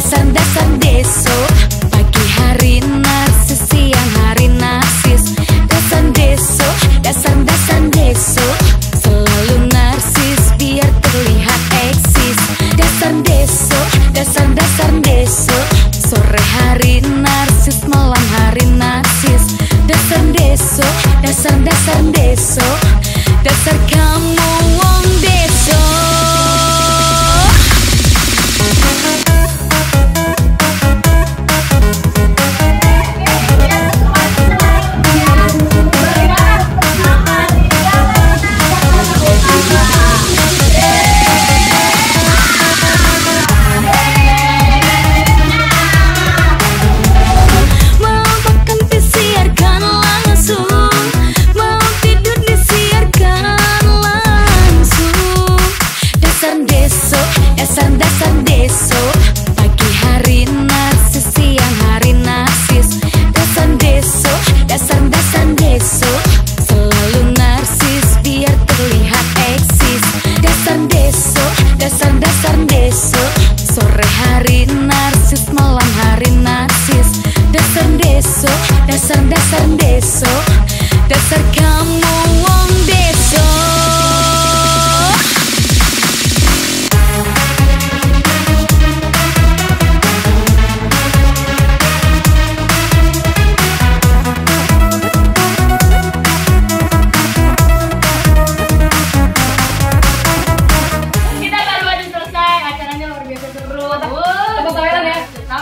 Dasar-dasar deso, pagi hari narsis, siang hari narsis. Dasar deso, dasar-dasar deso, selalu narsis biar terlihat eksis. Dasar deso, dasar-dasar deso, sore hari narsis, malam hari narsis. Dasar deso, dasar-dasar deso, dasar kamu wong deso. Dasar deso, pagi hari narsis, siang hari narsis. Dasar deso, dasar-dasar deso, selalu narsis biar terlihat eksis. Dasar deso, dasar-dasar deso, sore hari narsis, malam hari narsis. Dasar deso, dasar-dasar deso, dasar kamu wong deso.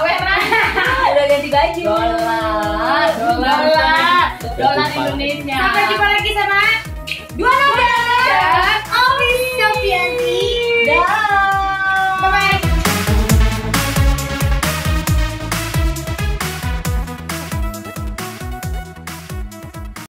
Dolar Indonesia.